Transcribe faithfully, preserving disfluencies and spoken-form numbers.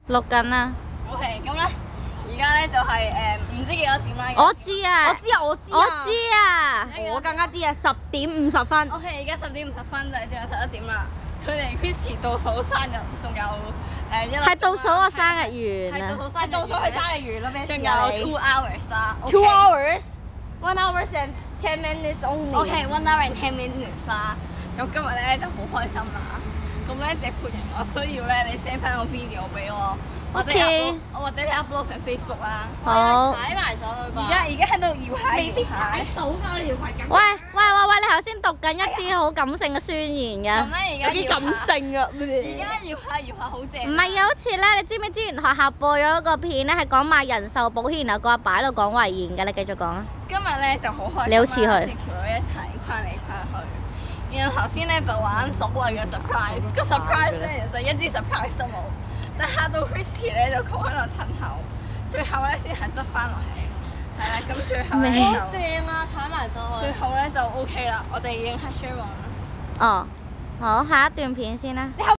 錄緊啊。 OK， 咁咧，而家咧就係誒唔知幾多點啦。 我知啊， 我知啊，我知啊， 我知啊， 我更加知啊，十點五十分。 OK， 而家十點五十分就係十一點啦。佢哋 Christy 倒數生日，仲有誒一粒鐘啦。 係倒數我生日完啊！ 係倒數生日， 倒數佢生日完啦咩？ 仲有 two hours 啦。 two hours，one hours and ten minutes only。 OK，one hour and ten minutes 啦。咁今日咧就好開心啦。咁咧，謝培瑩，我需要咧你 send 翻個 video 俾我，或者 upload，或者你 upload 上 Facebook 啦。 好。 踩埋上去吧。而家而家喺度搖下搖下。 到㗎，你搖埋緊。 喂喂喂喂，你頭先讀緊一啲好感性嘅宣言㗎。 咁咧而家有啲感性啊！ 而家搖下搖下好正。 唔係啊，好似咧，你知唔知之前學校播咗一個片咧，係講賣人壽保險，然後個阿爸喺度講遺言㗎，你繼續講啊。 今日咧就好開心啦， 你好似佢。 四條女一齊跨嚟跨去。然後頭先咧就玩所謂嘅 surprise， 個 surprise 咧就一啲 surprise 都冇，但嚇到 Christy 咧就佢喺度褪後，最後咧先係執翻落嚟，係啦，咁最後咧就正啊，踩埋上去。 最後咧就 OK 啦，我哋已經係 Sharon 啦。 哦，好，下一段片先啦。